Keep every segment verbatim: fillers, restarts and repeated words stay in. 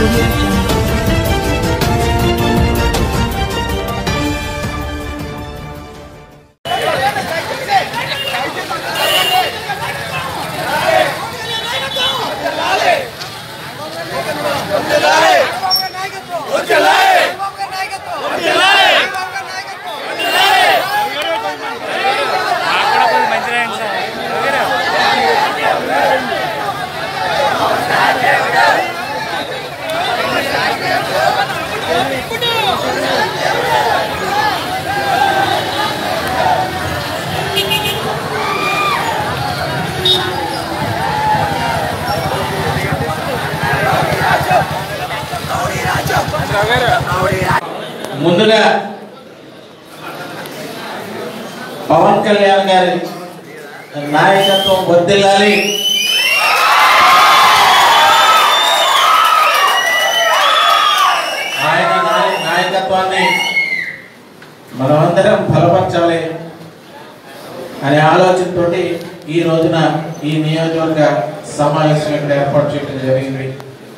Audio Jungle. ముందుగా పవన్ కళ్యాణ్ గారి నాయకత్వం వర్ధిల్లాలి. ఆయన నాయకత్వాన్ని మనమందరం బలపరచాలి అనే ఆలోచనతో ఈ రోజున ఈ నియోజకవర్గ సమావేశం ఇక్కడ ఏర్పాటు చేయడం జరిగింది.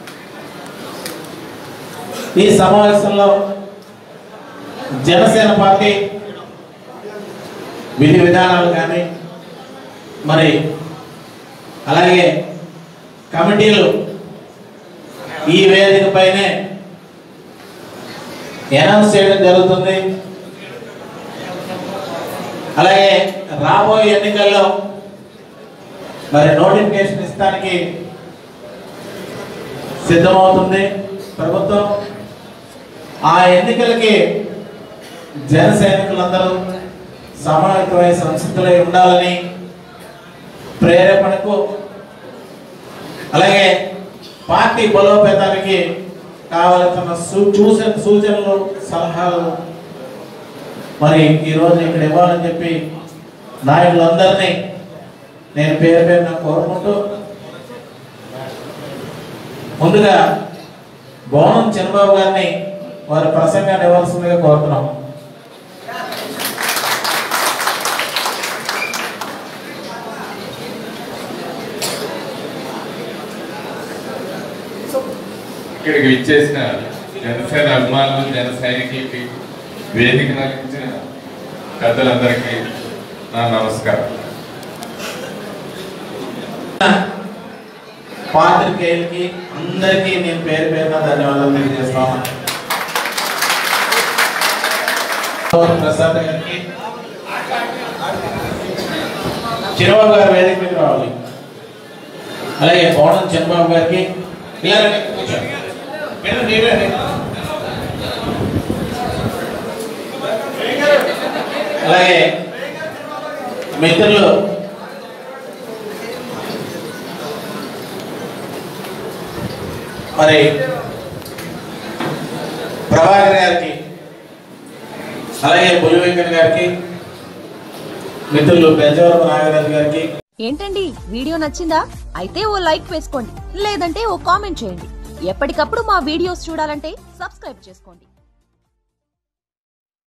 ఈ సమావేశంలో జనసేన పార్టీ విధి విధానాలు కానీ మరి అలాగే కమిటీలు ఈ వేదిక పైనే అనౌన్స్ చేయడం జరుగుతుంది. అలాగే రాబోయే ఎన్నికల్లో మరి నోటిఫికేషన్ ఇస్తానికి సిద్ధమవుతుంది ప్రభుత్వం. ఆ ఎన్నికలకి జన సైనికులందరూ సమావేశమై సంసిద్ధులై ఉండాలని ప్రేరేపణకు అలాగే పార్టీ బలోపేతానికి కావలసిన సూచన సూచనలు సలహాలు మరి ఈరోజు ఇక్కడ ఇవ్వాలని చెప్పి నాయకులందరినీ నేను పేరు పేరున కోరుకుంటూ ముందుగా బోనం చంద్రబాబు గారిని వారి ప్రసంగాన్ని ఇవ్వాల్సిందిగా కోరుతున్నాం. ఇక్కడికి విచ్చేసిన జనసేన అభిమానులు జన సైనికులకి వేదిక నలించిన పెద్దలందరికీ నా నమస్కారం. పాత్రికేయులకి అందరికీ నేను పేరు పేరున ధన్యవాదాలు తెలియజేస్తాను. ప్రసాద్ గారికి చిరబాబు గారి వేదిక మీద రావాలి. అలాగే బోనం చంద్రబాబు గారికి అలాగే మిత్రులు మరి ప్రభాకర్ గారికి అలాగే బుల్లి వెంకట్ గారికి మిత్రులు బెంజవరం నాగరాజు గారికి. ఏంటండి వీడియో నచ్చిందా? అయితే ఓ లైక్ వేసుకోండి, లేదంటే ఓ కామెంట్ చేయండి. ఎప్పటికప్పుడు మా వీడియోస్ చూడాలంటే సబ్స్క్రైబ్ చేసుకోండి.